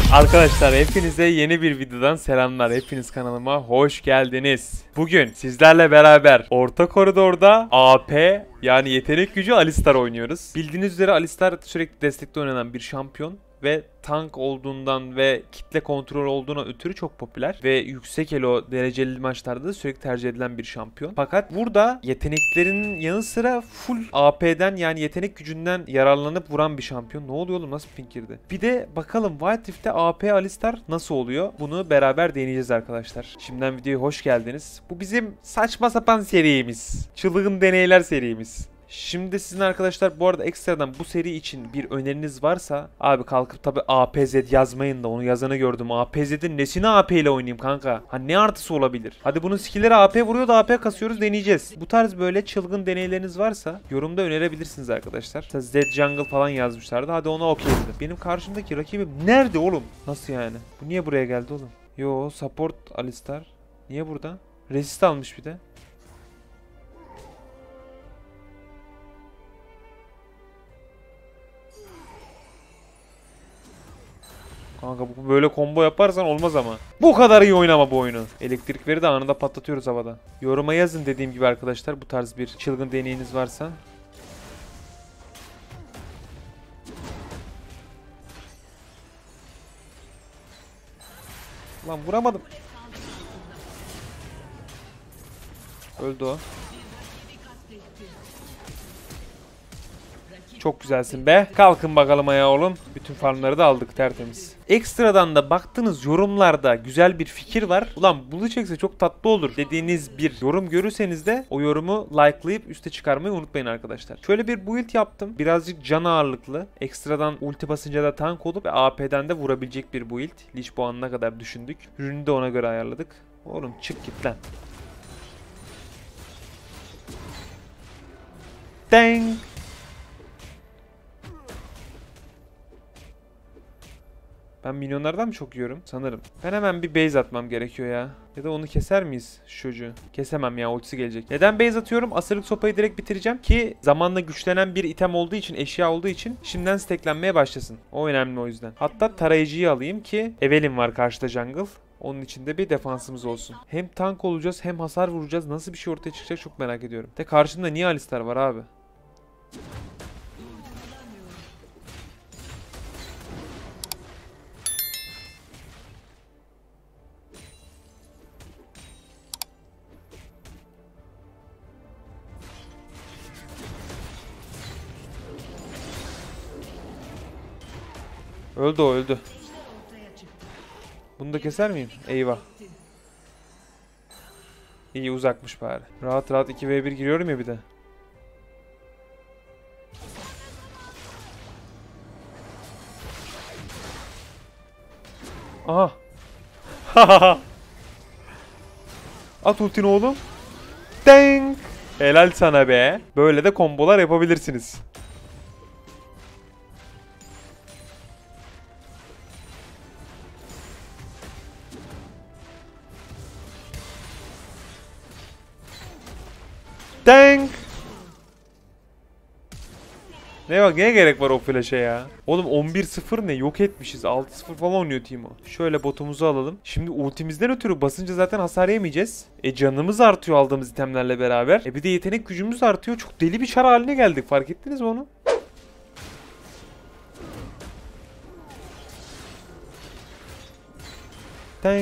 Arkadaşlar hepinize yeni bir videodan selamlar. Hepiniz kanalıma hoş geldiniz. Bugün sizlerle beraber orta koridorda AP yani yetenek gücü Alistar oynuyoruz. Bildiğiniz üzere Alistar sürekli destekte oynanan bir şampiyon ve tank olduğundan ve kitle kontrol olduğuna ötürü çok popüler ve yüksek elo dereceli maçlarda da sürekli tercih edilen bir şampiyon. Fakat burada yeteneklerinin yanı sıra full AP'den yani yetenek gücünden yararlanıp vuran bir şampiyon. Ne oluyor oğlum, nasıl pink girdi? Bir de bakalım Wild Rift'te AP Alistar nasıl oluyor? Bunu beraber deneyeceğiz arkadaşlar. Şimdiden videoya hoş geldiniz. Bu bizim saçma sapan serimiz. Çılgın deneyler serimiz. Şimdi sizin arkadaşlar bu arada ekstradan bu seri için bir öneriniz varsa abi kalkıp tabi APZ yazmayın da, onu yazanı gördüm. APZ'in nesini AP ile oynayayım kanka? Ha ne artısı olabilir? Hadi bunun skill'leri AP vuruyor da AP kasıyoruz, deneyeceğiz. Bu tarz böyle çılgın deneyleriniz varsa yorumda önerebilirsiniz arkadaşlar. Mesela Z Jungle falan yazmışlardı, hadi ona okey dedim. Benim karşımdaki rakibim nerede oğlum? Nasıl yani? Bu niye buraya geldi oğlum? Yo, support Alistar. Niye burada? Resist almış bir de. Kanka bu böyle combo yaparsan olmaz ama. Bu kadar iyi oynama bu oyunu. Elektrikleri de anında patlatıyoruz havada. Yoruma yazın dediğim gibi arkadaşlar, bu tarz bir çılgın deneyiniz varsa. Lan vuramadım. Öldü o. Çok güzelsin be. Kalkın bakalım ayağa oğlum. Bütün farmları da aldık, tertemiz. Ekstradan da baktınız yorumlarda güzel bir fikir var. Ulan bunu çekse çok tatlı olur dediğiniz bir yorum görürseniz de o yorumu likelayıp üste çıkarmayı unutmayın arkadaşlar. Şöyle bir build yaptım. Birazcık can ağırlıklı. Ekstradan ulti basınca da tank olup ve AP'den de vurabilecek bir build. Lich puanına kadar düşündük. Ürünü de ona göre ayarladık. Oğlum çık git lan. Dang. Ben minyonlardan mı çok yiyorum? Sanırım. Ben hemen bir base atmam gerekiyor ya. Ya da onu keser miyiz şu çocuğu? Kesemem ya, ultisi gelecek. Neden base atıyorum? Asırlık sopayı direkt bitireceğim ki zamanla güçlenen bir item olduğu için, eşya olduğu için şimdiden steklenmeye başlasın. O önemli o yüzden. Hatta tarayıcıyı alayım ki Evelynn var karşıda jungle. Onun içinde bir defansımız olsun. Hem tank olacağız hem hasar vuracağız. Nasıl bir şey ortaya çıkacak çok merak ediyorum. De karşımda niye Alistar var abi? Öldü o, öldü. Bunu da keser miyim? Eyvah. İyi, uzakmış bari. Rahat rahat 2v1 giriyorum ya bir de. Aha. At ultini oğlum. Dang. Helal sana be. Böyle de kombolar yapabilirsiniz. Dang. Ne bak, neye gerek var o flash'e ya? Oğlum 11-0 ne? Yok etmişiz. 6-0 falan oynuyor Timo. Şöyle botumuzu alalım. Şimdi ultimizden ötürü basınca zaten hasar yemeyeceğiz. Canımız artıyor aldığımız itemlerle beraber. Bir de yetenek gücümüz artıyor. Çok deli bir çar haline geldik. Fark ettiniz mi onu? Tank.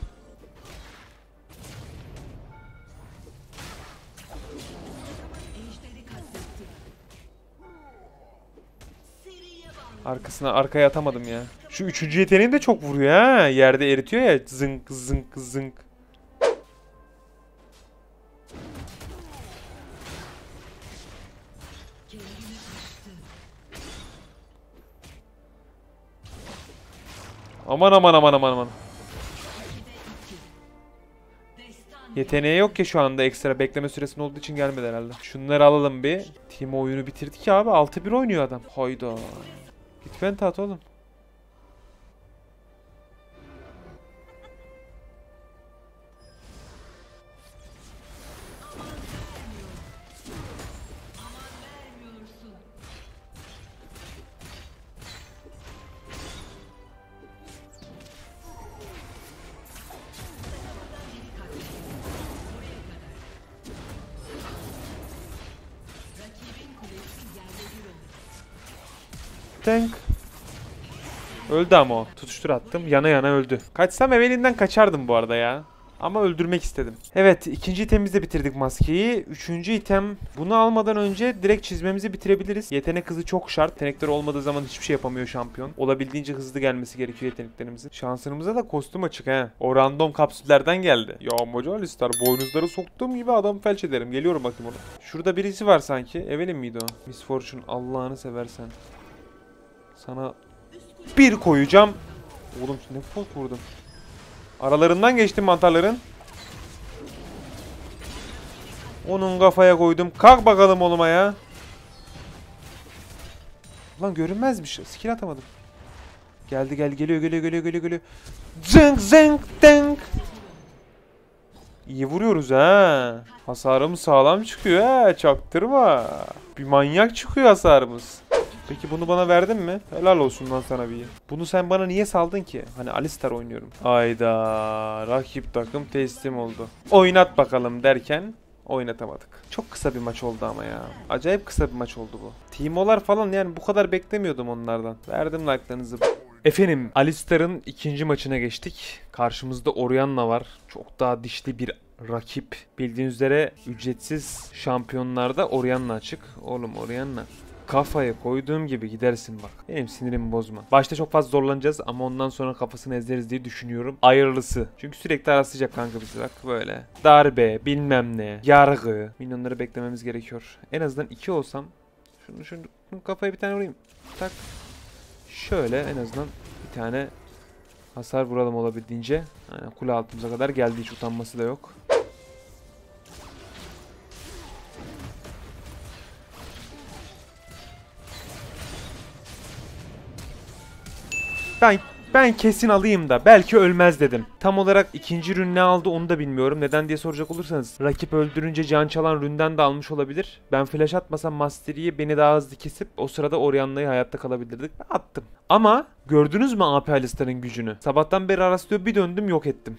Arkaya atamadım ya. Şu üçüncü yeteneğin de çok vuruyor ha. Yerde eritiyor ya. Zınk zınk zınk. Aman aman aman aman aman. Yeteneği yok ki şu anda, ekstra bekleme süresinin olduğu için gelmedi herhalde. Şunları alalım bir. Timo oyunu bitirdi ki abi. 6-1 oynuyor adam. Hayda. Git vent at oğlum. Tank. Öldü ama o. Tutuştur attım. Yana yana öldü. Kaçsam evvelinden kaçardım bu arada ya. Ama öldürmek istedim. Evet, ikinci itemimizde bitirdik maskeyi. Üçüncü item. Bunu almadan önce direkt çizmemizi bitirebiliriz. Yetenek hızı çok şart. Yetenekler olmadığı zaman hiçbir şey yapamıyor şampiyon. Olabildiğince hızlı gelmesi gerekiyor yeteneklerimizin. Şansımıza da kostüm açık he. O random kapsüllerden geldi. Ya Mojo Alistar, boynuzları soktuğum gibi adamı felç ederim. Geliyorum bakayım ona. Şurada birisi var sanki. Evelyn miydi o? Miss Fortune, Allah'ını seversen. Sana bir koyacağım. Oğlum ne fok vurdum. Aralarından geçtim mantarların. Onun kafaya koydum. Kalk bakalım oğluma ya. Lan görünmezmiş. Skill atamadım. Geldi geliyor. Zınk zınk dınk. İyi vuruyoruz ha. Hasarımız sağlam çıkıyor ha. Çaktırma. Bir manyak çıkıyor hasarımız. Peki bunu bana verdin mi? Helal olsun lan sana bir. Bunu sen bana niye saldın ki? Hani Alistar oynuyorum. Ayda rakip takım teslim oldu. Oynat bakalım derken oynatamadık. Çok kısa bir maç oldu ama ya. Acayip kısa bir maç oldu bu. Teemo'lar falan yani bu kadar beklemiyordum onlardan. Verdim like'larınızı. Efendim Alistar'ın ikinci maçına geçtik. Karşımızda Orianna var. Çok daha dişli bir rakip. Bildiğiniz üzere ücretsiz şampiyonlarda Orianna açık. Oğlum Orianna. Kafaya koyduğum gibi gidersin bak. Benim sinirimi bozma. Başta çok fazla zorlanacağız ama ondan sonra kafasını ezeriz diye düşünüyorum. Hayırlısı. Çünkü sürekli araslayacak kanka bizi bak böyle. Darbe, bilmem ne, yargı. Minyonları beklememiz gerekiyor. En azından 2 olsam. Şunu kafaya bir tane vurayım. Tak. Şöyle en azından bir tane hasar vuralım olabildiğince. Yani kule altımıza kadar geldi, hiç utanması da yok. Ben kesin alayım da belki ölmez dedim. Tam olarak ikinci rün ne aldı onu da bilmiyorum. Neden diye soracak olursanız rakip öldürünce can çalan ründen de almış olabilir. Ben flash atmasam Mastery'i beni daha hızlı kesip o sırada Orianna'yı hayatta kalabilirdik. Attım. Ama gördünüz mü AP Alistar'ın gücünü? Sabahtan beri araslıyor, bir döndüm yok ettim.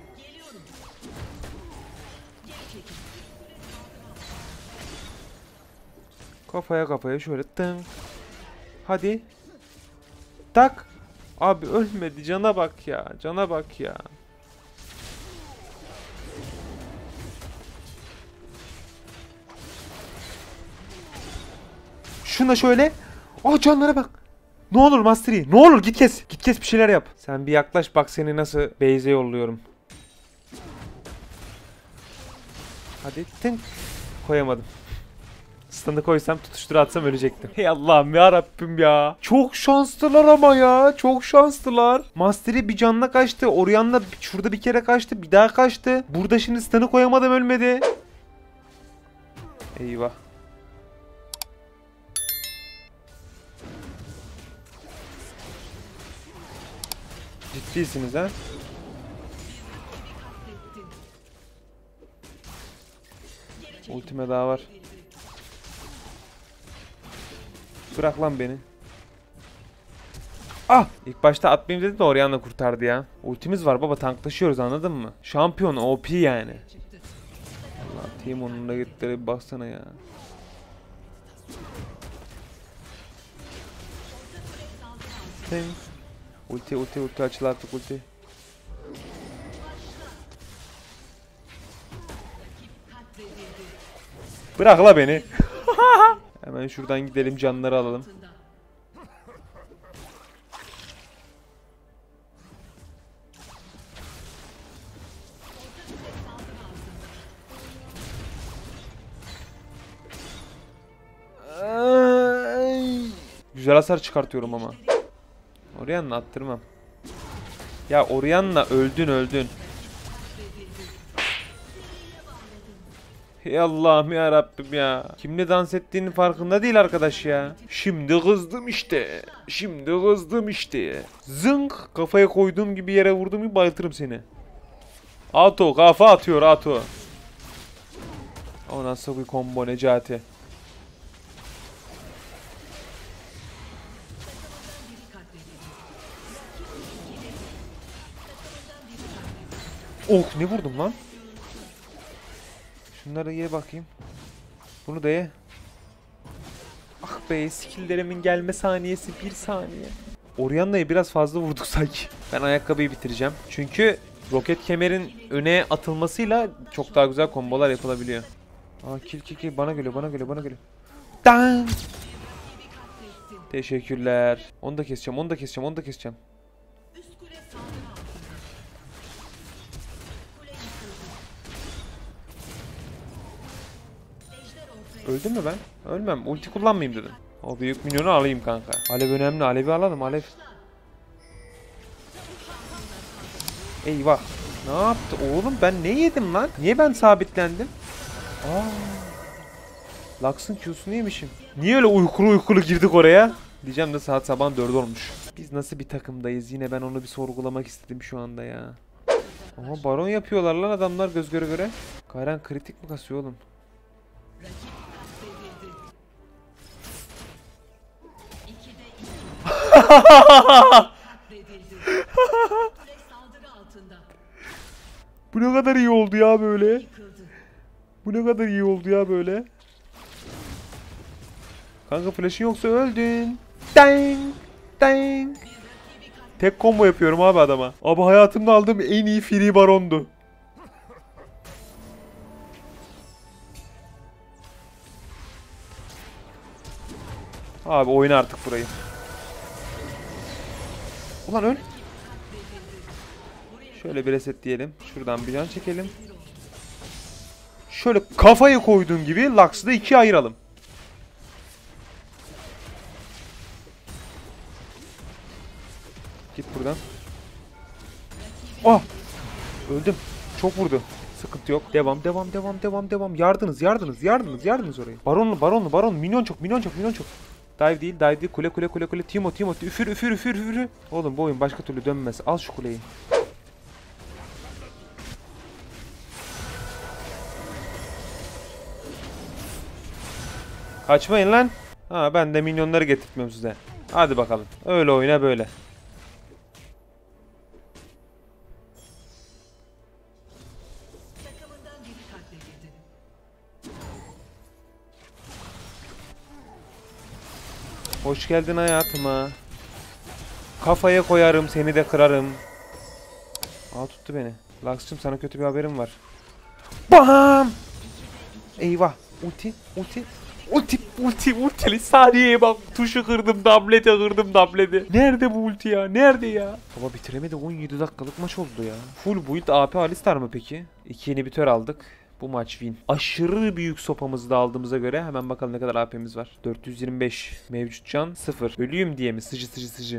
Kafaya şöyle tın. Hadi. Tak. Abi ölmedi, cana bak ya. Cana bak ya. Şuna şöyle. Aa canlara bak. Ne olur Mastery. Ne olur git kes. Git kes bir şeyler yap. Sen bir yaklaş bak seni nasıl base'e yolluyorum. Hadi tın. Koyamadım. Stun'ı koysam tutuştura atsam ölecektim. Hey Allah'ım ya Rabbim ya. Çok şanslılar ama ya. Çok şanslılar. Mastery bir canla kaçtı. Orianna şurada bir kere kaçtı. Bir daha kaçtı. Burada şimdi stun'ı koyamadım, ölmedi. Eyvah. Ciddisiniz ha? Ultime daha var. Bırak lan beni. Ah! İlk başta atmayayım dedim de Orianna kurtardı ya. Ultimiz var baba, tanklaşıyoruz, anladın mı? Şampiyon OP yani. Allah, Teemo'nun da gittileri bir baksana ya. Ulti açıl artık ulti. Bırak la beni. Hemen şuradan gidelim, canları alalım. Güzel hasar çıkartıyorum ama. Orianna attırmam. Ya Orianna öldün. Ey Allah'ım ya Rabbim ya. Kimle dans ettiğinin farkında değil arkadaş ya. Şimdi kızdım işte. Zınk, kafaya koyduğum gibi yere vurdum gibi bayıltırım seni. Ato kafa atıyor Ato. O nasıl bir combo Necati. Oh ne vurdum lan. Şunları ye bakayım. Bunu da ye. Ah be, skill'lerimin gelme saniyesi 1 saniye. Orianna'yı biraz fazla vurduk sanki. Ben ayakkabıyı bitireceğim. Çünkü roket kemerin öne atılmasıyla çok daha güzel kombolar yapılabiliyor. Aa, kill bana geliyor. Dan! Teşekkürler. Onu da keseceğim. Öldüm mü ben? Ölmem. Ulti kullanmayayım dedim. O büyük minyonu alayım kanka. Alev önemli. Alevi alalım. Alev. Eyvah. Ne yaptı? Oğlum ben ne yedim lan? Niye ben sabitlendim? Lux'ın Q'sunu yemişim. Niye öyle uykulu girdik oraya? Diyeceğim de saat sabahın 4 olmuş. Biz nasıl bir takımdayız? Yine ben onu bir sorgulamak istedim şu anda ya. Aha, baron yapıyorlar lan adamlar göz göre göre. Kayran kritik mi kasıyor oğlum? Bu ne kadar iyi oldu ya böyle. Kanka flash'ın yoksa öldün. Dang! Dang! Tek combo yapıyorum abi adama. Abi hayatımda aldığım en iyi free barondu. Abi oyna artık burayı. Ulan öl. Şöyle bir reset diyelim. Şuradan bir can çekelim. Şöyle kafayı koyduğun gibi Lux'ı da ikiye ayıralım. Git buradan. Ah! Öldüm. Çok vurdu. Sıkıntı yok. Devam. Yardınız orayı. Baron. Minyon çok. Dive değil. Kule. Timo. Üfür. Oğlum bu oyun başka türlü dönmez. Al şu kuleyi. Kaçmayın lan. Ha, ben de minyonları getirtmiyorum size. Hadi bakalım. Öyle oyna böyle. Hoş geldin hayatıma. Kafaya koyarım, seni de kırarım. Aa, tuttu beni. Lux'cığım sana kötü bir haberim var. Bam! Eyvah. Ultili saniyeye bak. Tuşu kırdım, tableti. Nerede bu ulti ya? Nerede ya? Baba bitiremedi, 17 dakikalık maç oldu ya. Full build AP Alistar mı peki? 2 inhibitor aldık. Bu maç win. Aşırı büyük sopamızı da aldığımıza göre hemen bakalım ne kadar AP'miz var. 425. Mevcut can 0. Ölüyüm diye mi? Sıcı.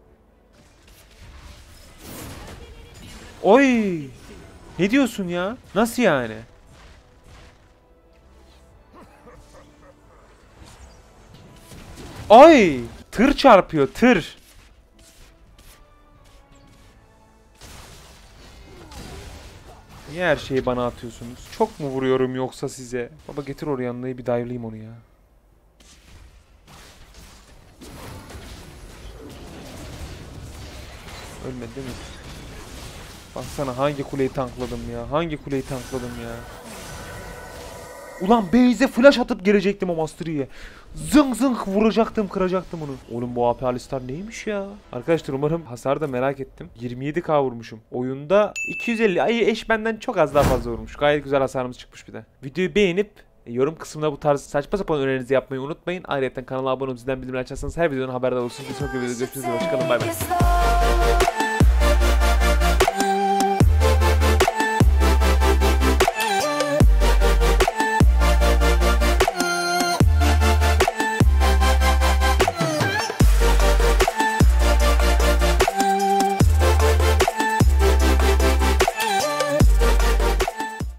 Oy! Ne diyorsun ya? Nasıl yani? Ay! Tır çarpıyor, tır. Niye her şeyi bana atıyorsunuz? Çok mu vuruyorum yoksa size? Baba getir Orianna'yı bir dive'layayım onu ya. Ölmedi değil mi? Baksana hangi kuleyi tankladım ya. Ulan base'e flash atıp gelecektim o Mastery'ye. Zınk vuracaktım, kıracaktım onu. Oğlum bu AP Alistar neymiş ya? Arkadaşlar umarım hasarı da merak ettim. 27k vurmuşum. Oyunda 250. Ay eş benden çok az daha fazla vurmuş. Gayet güzel hasarımız çıkmış bir de. Videoyu beğenip yorum kısmına bu tarz saçma sapan önerinizi yapmayı unutmayın. Ayrıca kanala abone olup zilden bildirimleri açarsanız her videonun haberdar olursunuz. Bir sonraki videoda görüşürüz. Hoşçakalın. Bay bay.